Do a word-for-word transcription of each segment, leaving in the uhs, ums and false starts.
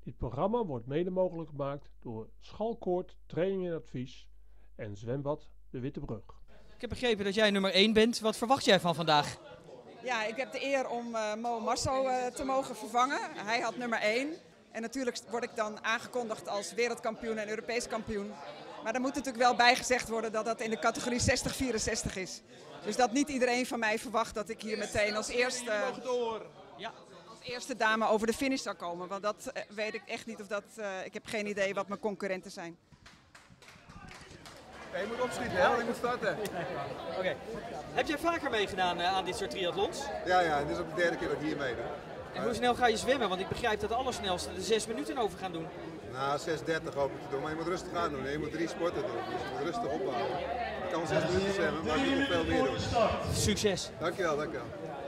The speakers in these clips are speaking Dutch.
Dit programma wordt mede mogelijk gemaakt door Schalkoord Training en Advies en Zwembad de Witte Brug. Ik heb begrepen dat jij nummer één bent. Wat verwacht jij van vandaag? Ja, ik heb de eer om uh, Mo Marso uh, te mogen vervangen. Hij had nummer één. En natuurlijk word ik dan aangekondigd als wereldkampioen en Europees kampioen. Maar er moet natuurlijk wel bijgezegd worden dat dat in de categorie zestig vierenzestig is. Dus dat niet iedereen van mij verwacht dat ik hier meteen als eerste, ja, als eerste dame over de finish zou komen. Want dat uh, weet ik echt niet of dat... Uh, ik heb geen idee wat mijn concurrenten zijn. Ja, je moet opschieten, hè? Want ik moet starten. Oké. Okay. Heb jij vaker meegedaan uh, aan dit soort triathlons? Ja, ja, dit is ook de derde keer dat ik hier meedoe. En hoe snel ga je zwemmen? Want ik begrijp dat de allersnelste er zes minuten over gaan doen. Nou, zes dertig hoop ik te doen, maar je moet rustig aan doen. Je moet drie sporten doen, dus je moet rustig ophouden. Ik kan zes minuten zwemmen, maar ik moet nog veel meer doen. Succes! Dankjewel, dankjewel.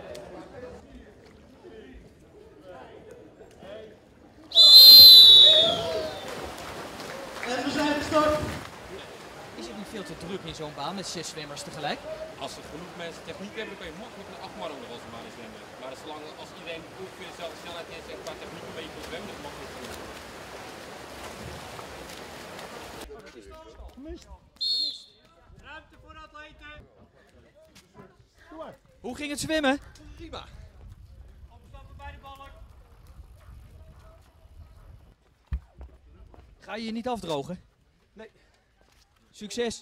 En we zijn gestart. Is het niet veel te druk in zo'n baan met zes zwemmers tegelijk? Als er genoeg mensen techniek hebben, dan kan je makkelijk een achtman onder als een baan zwemmen. Maar zolang als iedereen ongeveer dezelfde snelheid heeft en qua techniek een beetje kan zwemmen, dat is makkelijk genoeg. Ruimte voor atleten. Hoe ging het zwemmen? Prima. Opstappen bij de balk. Ga je je niet afdrogen? Nee. Succes!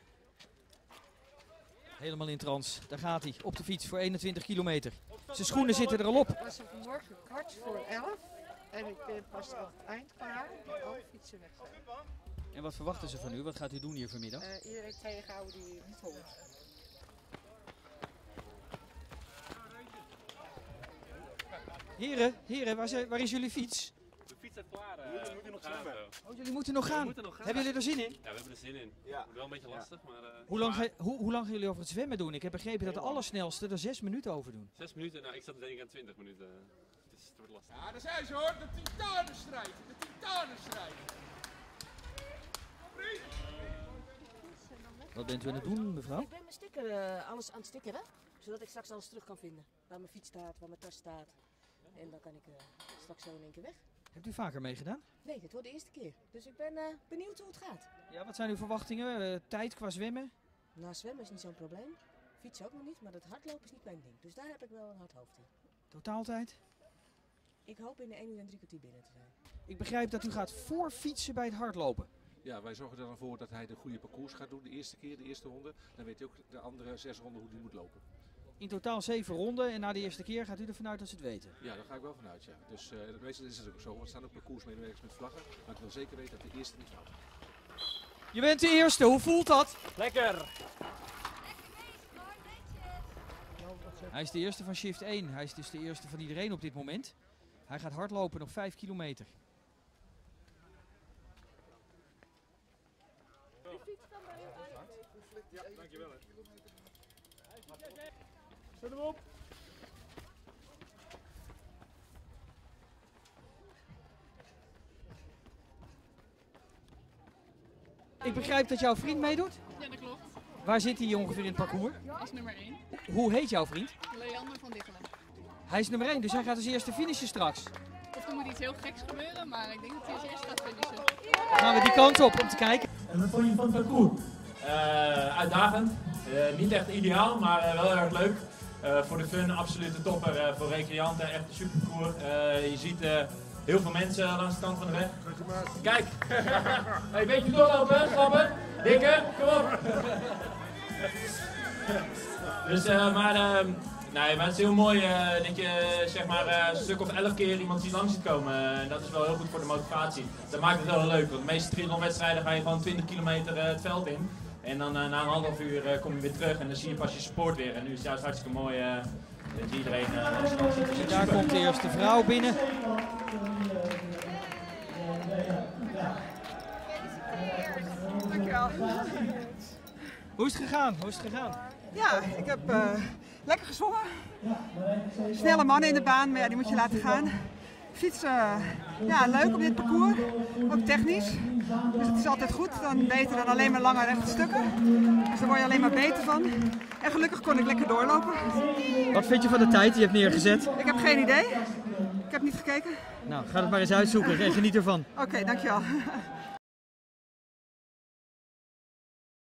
Helemaal in trance. Daar gaat hij. Op de fiets voor eenentwintig kilometer. Zijn schoenen zitten er al op. Ik was er vanmorgen kwart voor elf en ik ben pas aan het eind klaar met alle fietsen weg. En wat verwachten ze van u? Wat gaat u doen hier vanmiddag? Uh, iedereen tegenhouden die niet hoort. Heren, heren, waar, zijn, waar is jullie fiets? De fiets staat klaar. Uh, we moeten nog zwemmen. Oh, jullie moeten nog gaan. Moeten nog gaan. Hebben jullie er zin in? Ja, we hebben er zin in. Ja. Wel een beetje lastig, maar... Uh, Hoe lang, ga, hoe, hoe lang gaan jullie over het zwemmen doen? Ik heb begrepen dat de allersnelste er zes minuten over doen. Zes minuten? Nou, ik zat denk ik aan twintig minuten. Het, is, het wordt lastig. Ja, daar zijn ze hoor. De titanenstrijd. De titanenstrijd. Wat bent u aan het doen, mevrouw? Ik ben mijn sticker, uh, alles aan het stickeren, zodat ik straks alles terug kan vinden. Waar mijn fiets staat, waar mijn tas staat. En dan kan ik uh, straks zo in één keer weg. Hebt u vaker meegedaan? Nee, dit wordt de eerste keer. Dus ik ben uh, benieuwd hoe het gaat. Ja, wat zijn uw verwachtingen? Uh, tijd qua zwemmen? Nou, zwemmen is niet zo'n probleem. Fietsen ook nog niet, maar dat hardlopen is niet mijn ding. Dus daar heb ik wel een hard hoofd in. Totaaltijd? Ik hoop in de één uur en drie kwartier binnen te zijn. Ik begrijp dat u gaat voor fietsen bij het hardlopen. Ja, wij zorgen er dan voor dat hij de goede parcours gaat doen de eerste keer, de eerste ronde. Dan weet hij ook de andere zes ronden hoe hij moet lopen. In totaal zeven ronden en na de eerste keer gaat u ervan uit dat ze het weten? Ja, daar ga ik wel vanuit, ja. Dus uh, meestal is het ook zo, want er staan ook parcoursmedewerkers met vlaggen. Maar ik wil zeker weten dat de eerste niet fout is. Je bent de eerste, hoe voelt dat? Lekker! Hij is de eerste van shift één, hij is dus de eerste van iedereen op dit moment. Hij gaat hardlopen, nog vijf kilometer. Ja, dankjewel. Zet hem op. Ik begrijp dat jouw vriend meedoet? Ja, dat klopt. Waar zit hij ongeveer in het parcours? Als nummer één. Hoe heet jouw vriend? Leander van Diggelen. Hij is nummer één, dus hij gaat als eerste finishen straks. Of er moet iets heel geks gebeuren, maar ik denk dat hij als eerste gaat finishen. Dan gaan we die kant op om te kijken. En wat vond je van het parcours? Uh, uitdagend. Uh, niet echt ideaal, maar uh, wel erg leuk. Uh, voor de fun, absolute topper. Uh, voor recreanten, echt een superparcours. Uh, je ziet uh, heel veel mensen langs de kant van de weg. Kijk! Hey, beetje doorlopen, stappen. Dikke, kom op! dus, uh, maar, uh, nee, maar het is heel mooi uh, dat je zeg maar uh, een stuk of elf keer iemand ziet langs ziet komen. En uh, dat is wel heel goed voor de motivatie. Dat maakt het wel leuk, want de meeste triathlonwedstrijden ga je gewoon twintig kilometer uh, het veld in. En dan uh, na een half uur uh, kom je weer terug en dan zie je pas je support weer. En nu is het juist hartstikke mooi uh, dat iedereen uh, langs de kant ziet. Dus daar komt de eerste vrouw binnen. Dankjewel. Hoe is het gegaan? Hoe is het gegaan? Ja, ik heb uh, lekker gezwommen. Snelle mannen in de baan, maar ja, die moet je laten gaan. Fietsen, ja, leuk op dit parcours, ook technisch. Dus het is altijd goed, dan beter dan alleen maar lange rechte stukken. Dus daar word je alleen maar beter van. En gelukkig kon ik lekker doorlopen. Wat vind je van de tijd die je hebt neergezet? Ik heb geen idee. Ik heb niet gekeken. Nou, ga het maar eens uitzoeken en geniet ervan. Oké, okay, dankjewel.